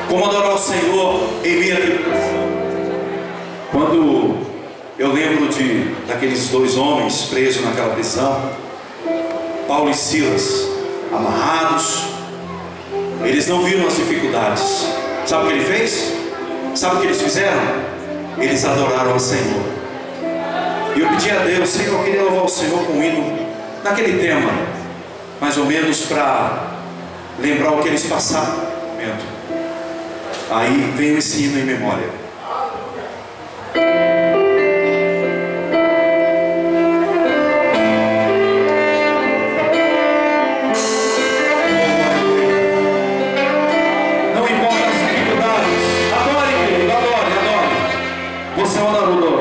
Como adorar o Senhor em minha tribulação. Quando eu lembro daqueles dois homens presos naquela prisão, Paulo e Silas, amarrados, eles não viram as dificuldades. Sabe o que ele fez? Sabe o que eles fizeram? Eles adoraram ao Senhor. E eu pedi a Deus, Senhor, eu queria louvar o Senhor com um hino naquele tema, mais ou menos para lembrar o que eles passaram no momento. Aí veio esse hino em memória. Não importa as dificuldades, adore, querido, adore, adore. Você é um adorador.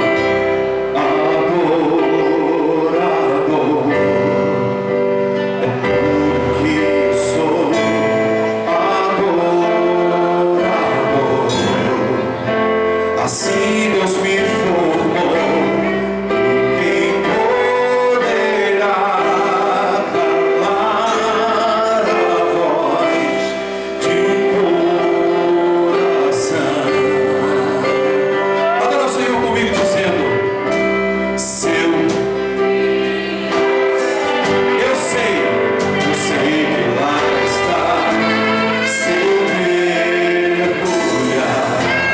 Assim Deus me formou, e quem poderá calar a voz de um coração? Adora o Senhor comigo dizendo: eu sei que lá está, se eu mergulhar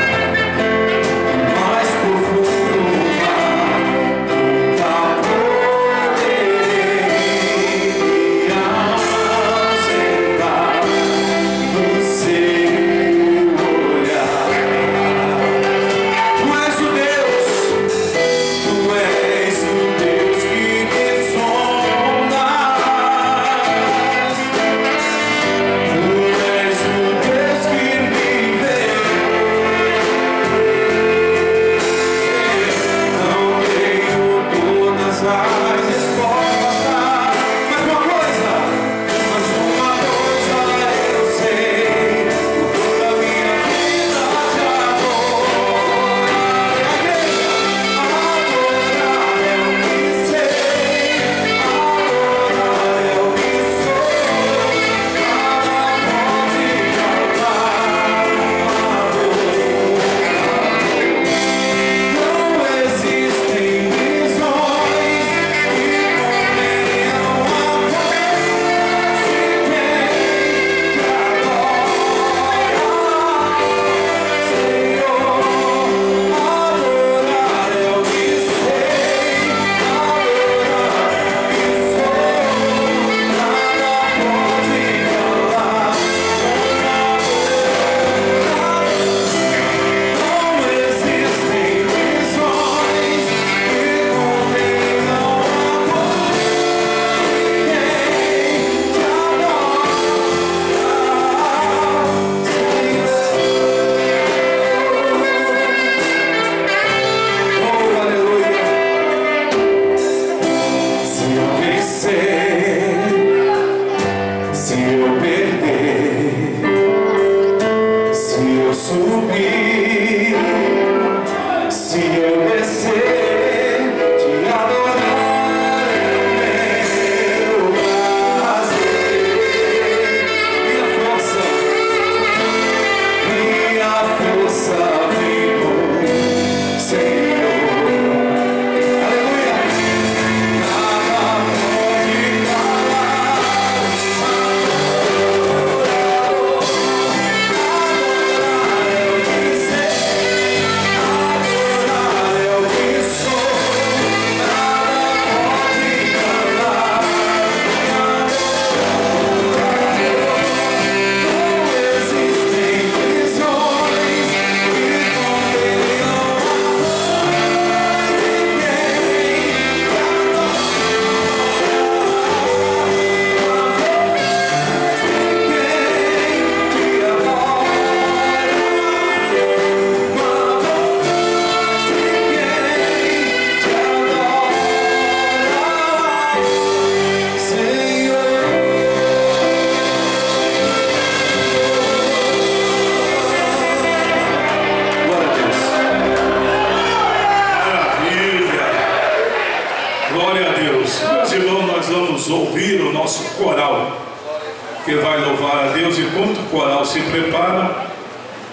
ouvir o nosso coral, que vai louvar a Deus. Enquanto o coral se prepara,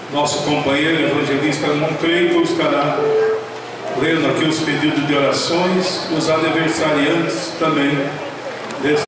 nosso companheiro evangelista irmão Cleiton estará lendo aqui os pedidos de orações e os aniversariantes também desse